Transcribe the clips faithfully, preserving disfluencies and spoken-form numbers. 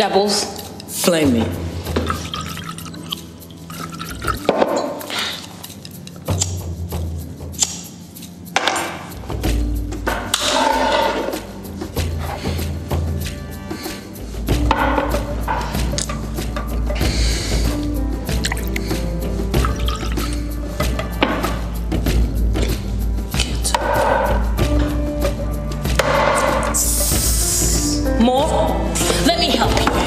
rebels. Flame me. More? Let me help you.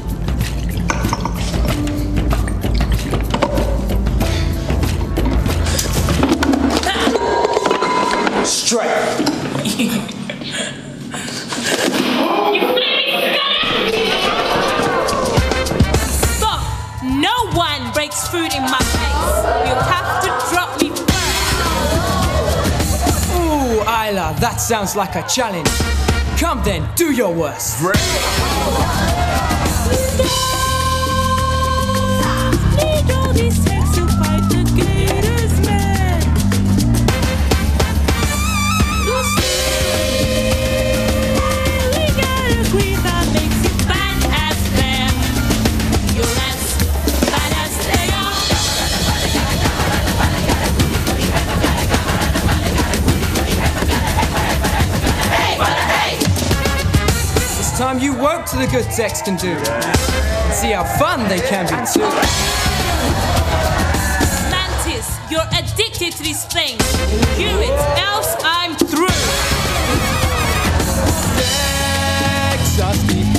Strike. Stop! No one breaks food in my face. You have to drop me first. Ooh, Isla, that sounds like a challenge. Come then, do your worst. Need all these tanks to fight the Gators, man. You see, we got a queen that makes you bad as them. You're as bad as they are. It's time you woke to the good Tex can do. And see how fun they can be too. Mantis, you're addicted to this thing. Cure it, else I'm through. Tex, us